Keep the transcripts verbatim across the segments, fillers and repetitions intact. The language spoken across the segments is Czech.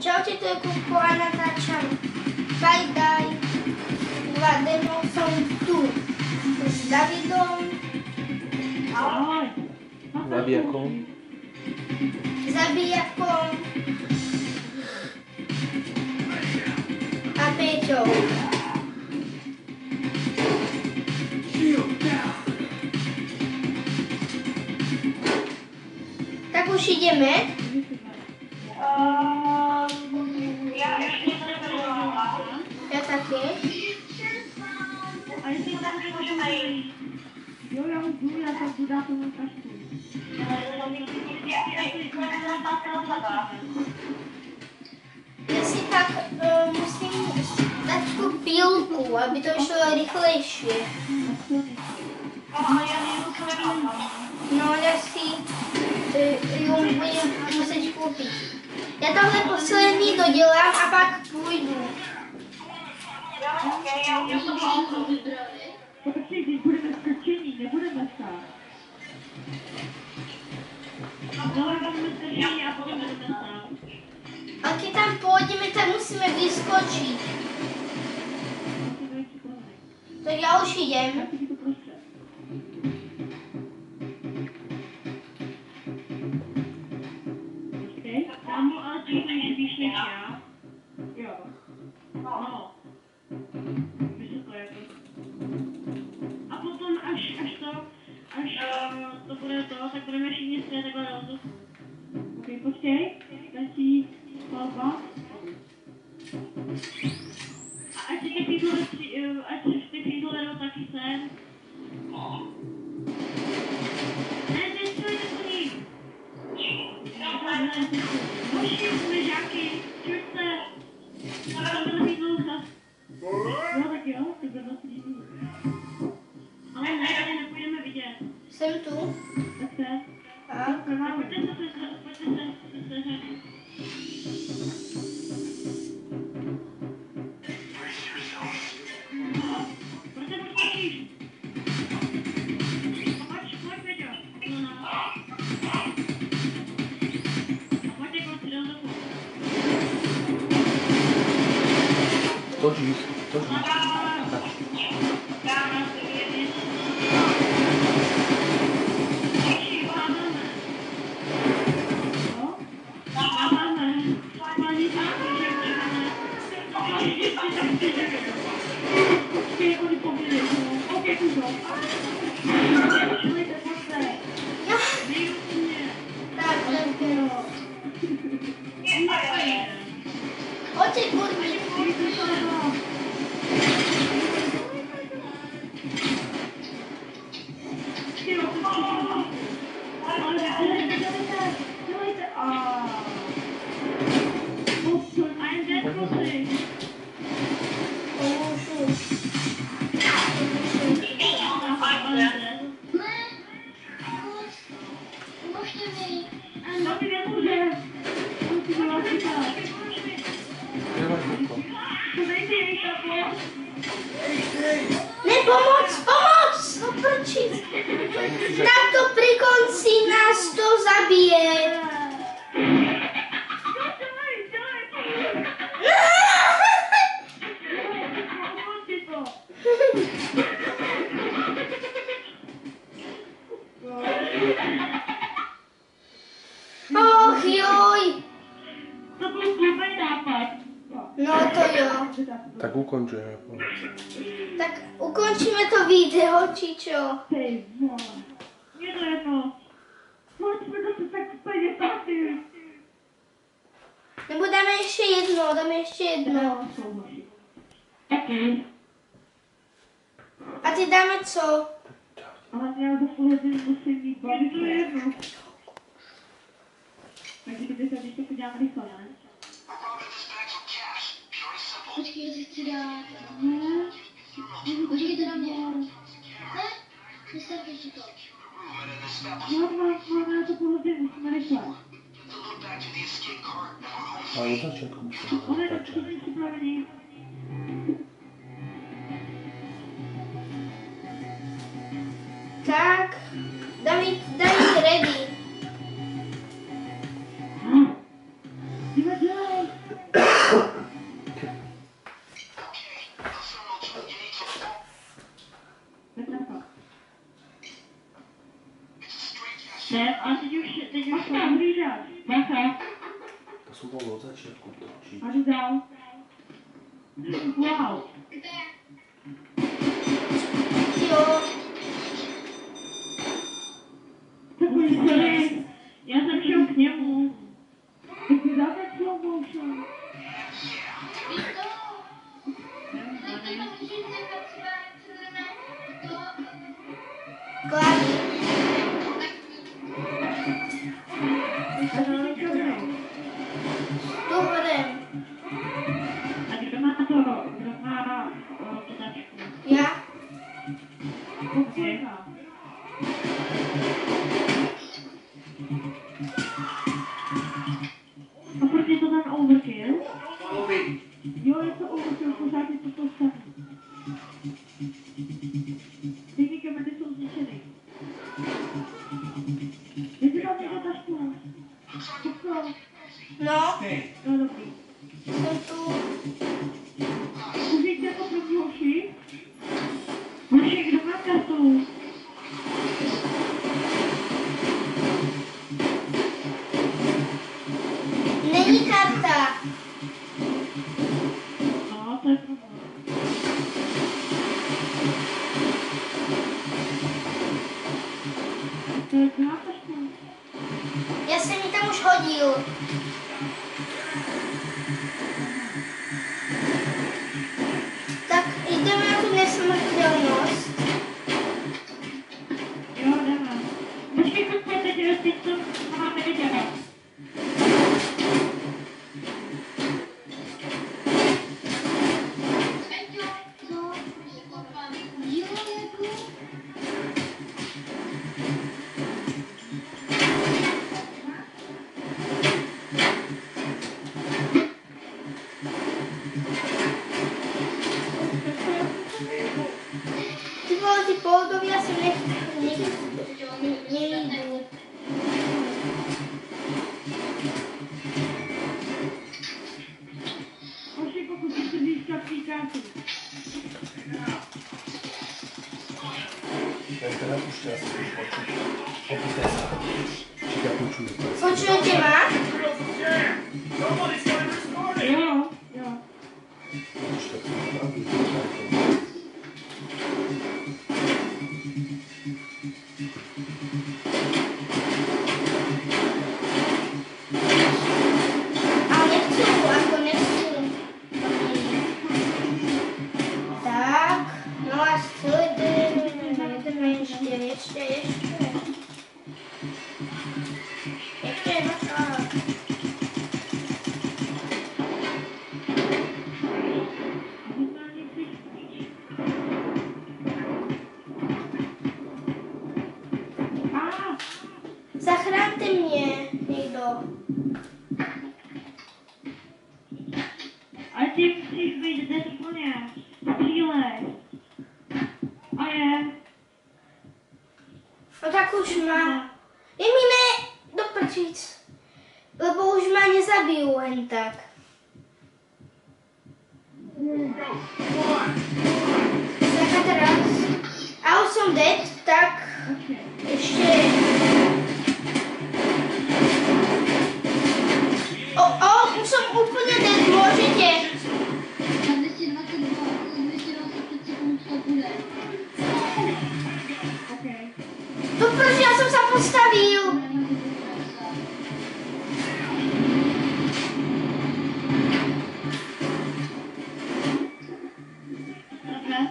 Čaute, to je Kupko a natáčam Fight Die. Dva demo som tu s Davidom. Ahoj. Zabijakom. Zabijakom. A Peťou. Tak už ideme. Ja ešte nevedela. Ja také. A jestli tam nemôžeme ísť. Jo, ja už jdu, ja sa tu dá tomu kašku. Ja si tak uh, musím dať tú pílku, aby to išlo rýchlejšie. Ale ja nemusím. No ja si uh, ju budem musieť kúpiť. Ja tohle posledný dodělám a pak půjdu. Počkej, když budeme strčení, nebudeme stát. Ale budeme strčení a potom budeme stát. A keď tam pôjdeme, tak musíme vyskočiť. Tak ja už idem. Kámo, ale ty jsi víš než já? Jo. No. Vysoko jako. A potom až, až to, až uh, to bude to, tak budeme všichni stát takhle na vzduchu. Ok, počkej. Stačí palba. A ať si ty křídlo, ať si ty křídlo vedou taky sem. Ne, nestoj, nestoj. Hoši, směžáky, čuť se. Ale to není dlouho. Jo, tak jo, ty budou si dít. Ale ne, tady nepůjdeme vidět. Jsem tu. Tak se. A? Pojďte se, pojďte se, se řadit. Proč se podskočíš? Pojď, pojď, Peťo. No, no. Pojďte, kluci, do vzduchu. Stožíš, stožíš. Tak, tak jo. Oči, kurvi. Ne, pomoc, pomoc! No prčíc. Tak to pri konci nás to zabije. Och joj. To byl blbý nápad. No to jo. Tak ukončujeme. Tak ukončíme to video, či čo? Ty vole. Je to jedno. Proč jsme to tak úplně taky? Nebo dáme ještě jedno, dáme ještě jedno. Taky. A ty dáme co? Ale já za pohledy musím mít bavit. Je to jedno. Takže kdyby se když to podívám rychle, ne? Počkej, ty chci dát. Ne? Počkej, to na mě. Ne? Nestavte si to. Já mám, máme na to pohledy, musíme rychle. Ale od začátku musíme Ono je natáčet. to připravený. Tak, David, David ready. Dívej Ne, a teď už, teď už to hlídat. Bacha. To jsem byl od začátku točí. A jdu dál. Wow. Jo. Takový celý. Já jsem šel k němu. Tak mi dáte slow motion. Víš to? Tak to pak můžeš nechat třeba to... Kláví. Dobré. A kdo má to, kdo má to tačku? Já? Okay. A proč je to ten overkill? Jo, je to overkill, pořád je to to samé. Ty kameny jsou zničeny. Je to tam někdo tašku? Co? No, No dobrý. jsem tu. Můžete jako první hoši? Hoši, kdo má kartu? Není karta. No, to je problém. To je druhá tašku. Já jsem ji tam už hodil. Tak jdeme na tu nesmrtelnost. Jo, jdeme. Počkej, počkej, teď, teď to máme dělat. Peťo, co? Jo, jako... Ty vole, ty pohodový, já jsem nech... nech... ne- nejdu. Hoši, pokud jste získat tý kartu. Já teda už čas, opíte se. Čeká půjču. Počujete má? Jo, jo. Už tak jsem pravý. A nechci, jako nechci. Tak, no a co jdeme, jdeme ještě, ještě, ještě. Ještě je možná. A, Zachraňte mě, někdo. ale ty musíš být zde úplně. Příle. A je. No tak už má. Je mi ne doprčíc. Lebo už má nezabiju jen tak. Tak a teraz. A už jsem dead, tak ještě. O, o, už jsem úplně dead, můžete. Na dvě stě dvacet dva, dvě stě dvacet pět sekund to bude. Okay. To proč já jsem se postavil? Dobře.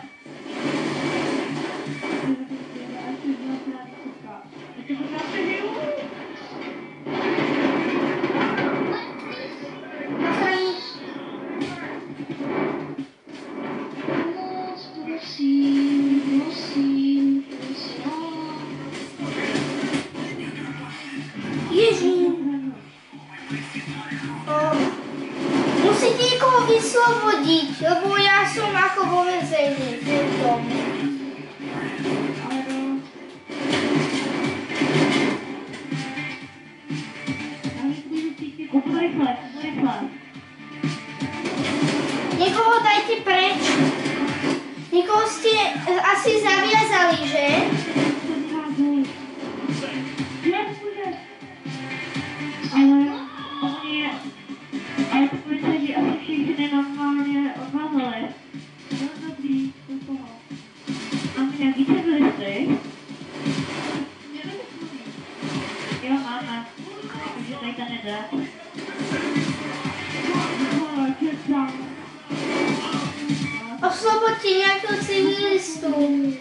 Zachránit. Pomoc, prosím, prosím, prosím. Ježíš. O, musíte někoho vysvobodit, lebo já jsem jako vo vezení v tom. Kup rychle, rychle. asi zavězali, že? Ale oni, ale to policajti asi všichni normálně odvázali. No dobrý, do toho. Máme nějaký civilisty? Jo, máme. Takže tady ten jde. Osvobodte nějakého civilistu.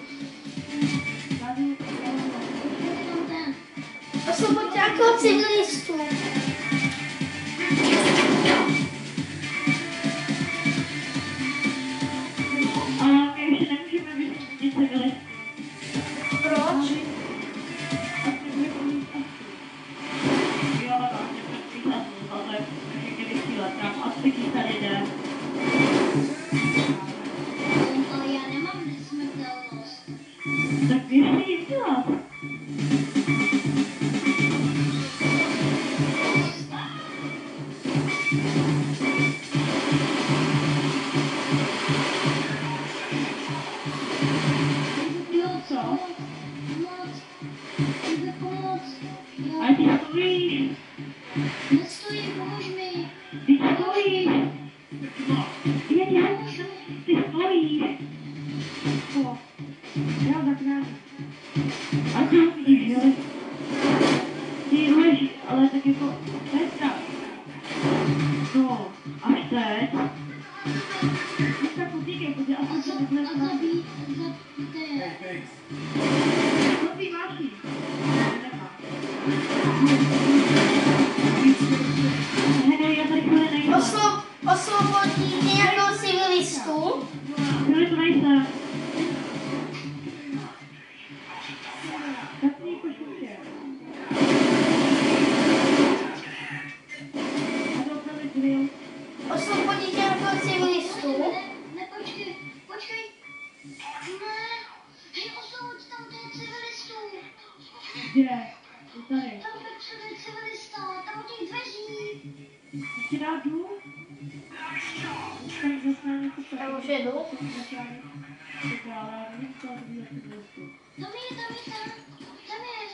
Osvobodte nějakého civilistu. Ale my ještě nemůžeme vyřídit civilistů. Proč? Jo, tak nebudeme mít ale někdy vysílat tam. A třetí tady jde. Ale já nemám nesmrtelnost. Tak běžte jim dělat. Jo, co? Pomoc. Jde pomoc. Jo. Ale ty stojíš. Nestojí, pomož mi. Ty stojíš. Já ti pomůžu. Ty stojíš. O. Já zakrát. A ty ho vidíš, jo? Ty leží, ale tak jako... To je strach. No, až teď. Už tak utíkej, protože A asi za, se nezle a zabít, zabijte. Co ty máš jít? Nemá. Hej, já tady chvíli nejsem. Oslo, osvobodíte nějakého civilistu. Chvíli tu nejsem. Tak mě pošlu tě. A to opravdu drill. Osvobodíte nějakého civilistu. Ne, ne, počkej, počkej. Ne. Hej, osvoboď tam ten civilistů. Kde? Je tady. Tam vepředu je civilista, tam u těch dveří. Ti dá důl? Tam zase něco Já už jedu. Tam je, tam je, tam. Tam je.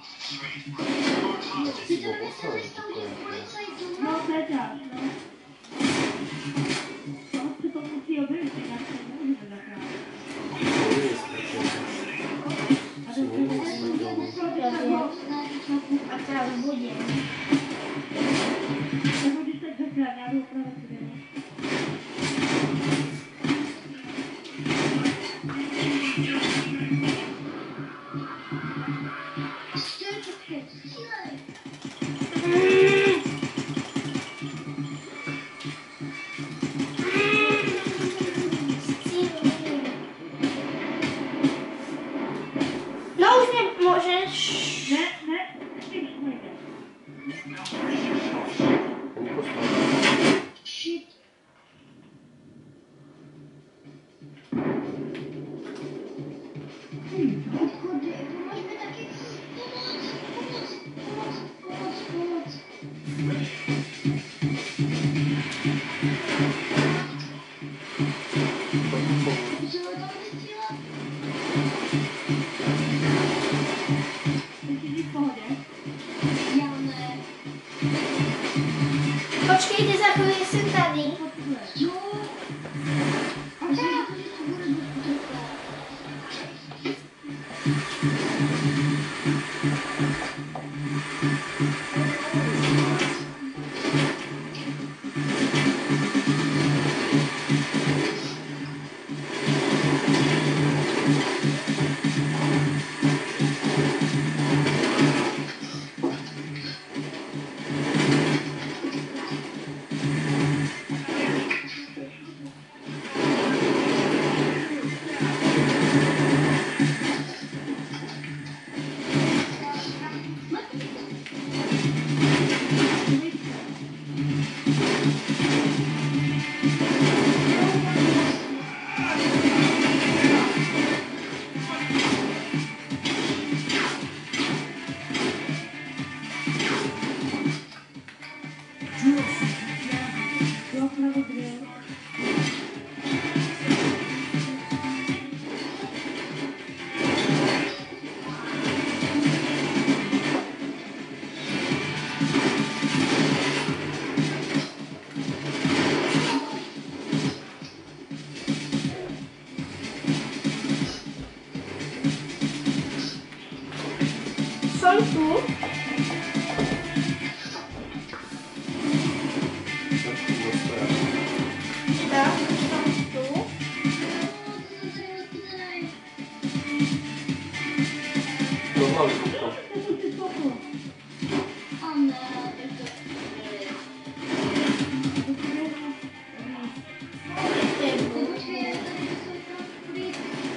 Ty tam je civilista u těch policajtů. No, to je ťaž, no. No, se to musí objevit, jinak se nemůžeme zachránit. A to A teda budím. nebo když tak zachránit, já jdu opravdu si No už mě můžeš... Ne, ne, ty nejde. Shit. Chody, pomož mi taky. Pomoc, pomoc, pomoc, pomoc, pomoc. Můžeme tam vystřílet? Ty jsi v pohodě? Já ne. Počkejte, za chvíli jsem tady. Jo. A to je jako, že to bude bezpečné. Jo, opravdu drill. pomalu to. A ne, tak to... Počkej, já tady jsou tam prý...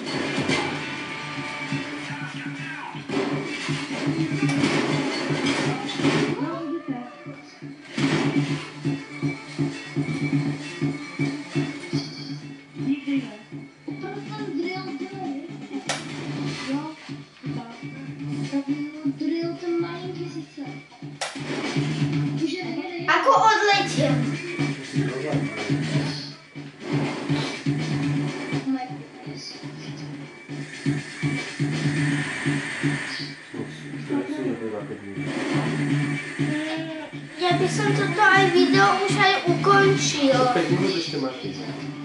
Ako odletěl. Já bych som toto aj video už aj ukončil. Teď můžu ještě máš.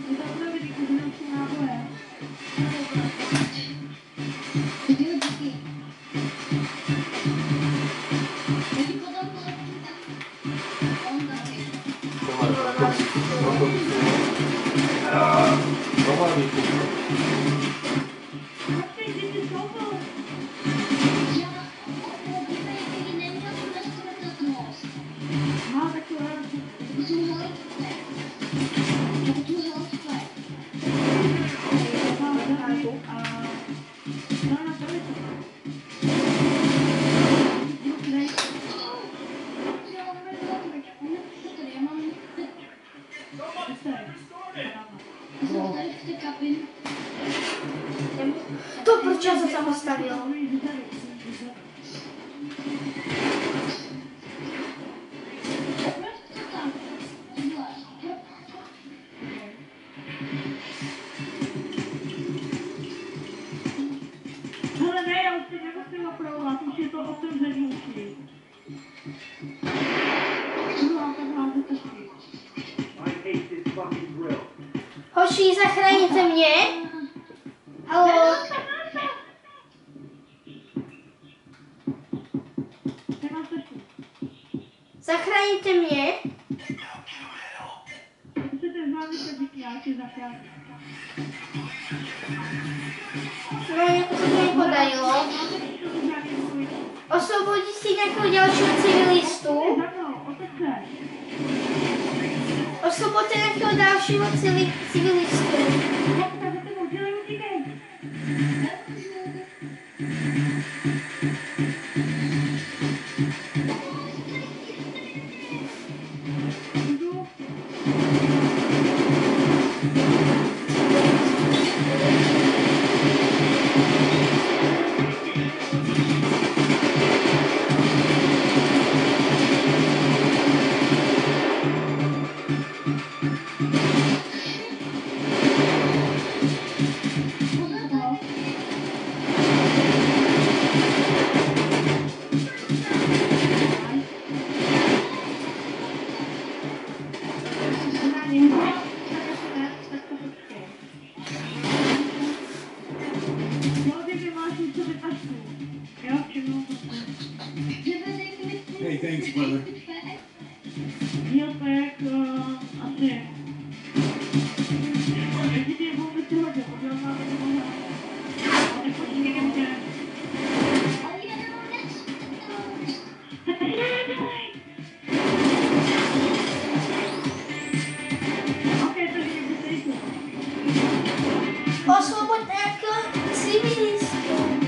To proč já se tam postavil? Hele ne, já už se nemusím opravovat, už je to otevřený už. Hoši, zachráníte mě? Haló? Zachráníte mě? No, jako se to nepodarilo. Osvobodit si nějakého dalšího civilistu? Osvobodte nějakého dalšího civili- civilistu. Hey, thanks, brother. Jo, tak uh, asi. Jestli ty je vůbec si hodil, udělal máme to možná. A tak počkej někam tě. Okej, to je někde tady tu. Osvobodte nějakého civilistu.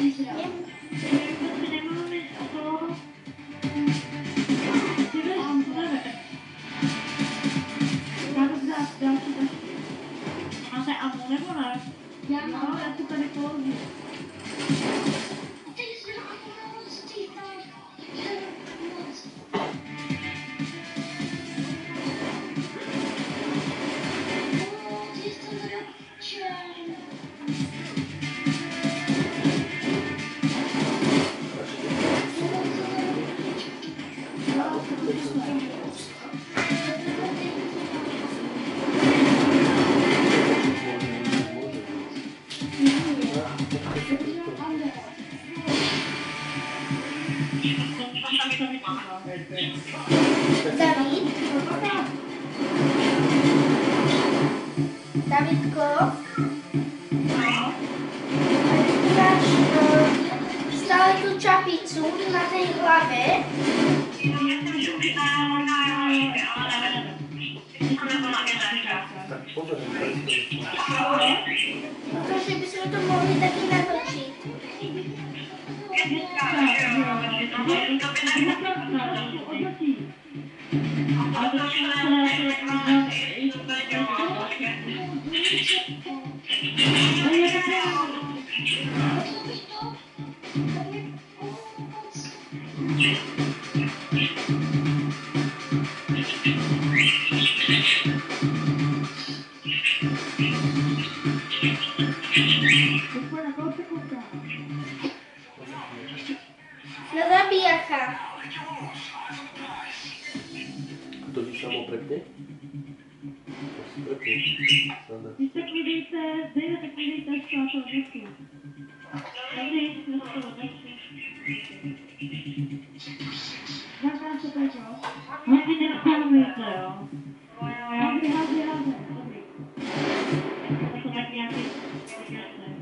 Máte ammo nebo ne? Já mám. No, já si tady položím. Ty jsi na pomoc, ty máš. Moc. O, ty jsi to zrodčen. David? Davidko? Dáš uh, stále tu čapí cud na té hlavě. Tak pozor, tady to vyšlo. Protože bychom to mohli taky natočit. Na zabíjaka. A to víš samo prepty? To si prepty. Sanda. Když tak vidíte, zde tak vidíte z toho věku. Tady je to z toho věku. Zakrát se to jo. Hlavně neschalujete, jo. Hlavně, hlavně, hlavně. Dobrý. To jsou tak nějaký jasné.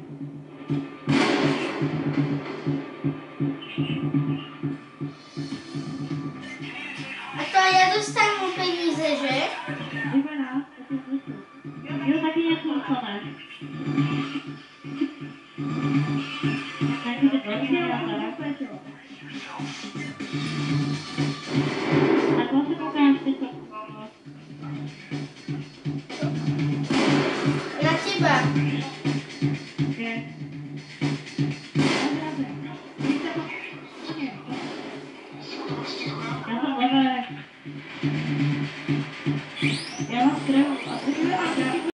A to já dostanu peníze, že? Vypadá, to je smysl. Jo, taky něco dostaneš. Takže to je dobré, tak on se ukážte, co Na těba. je. Já jsem levé.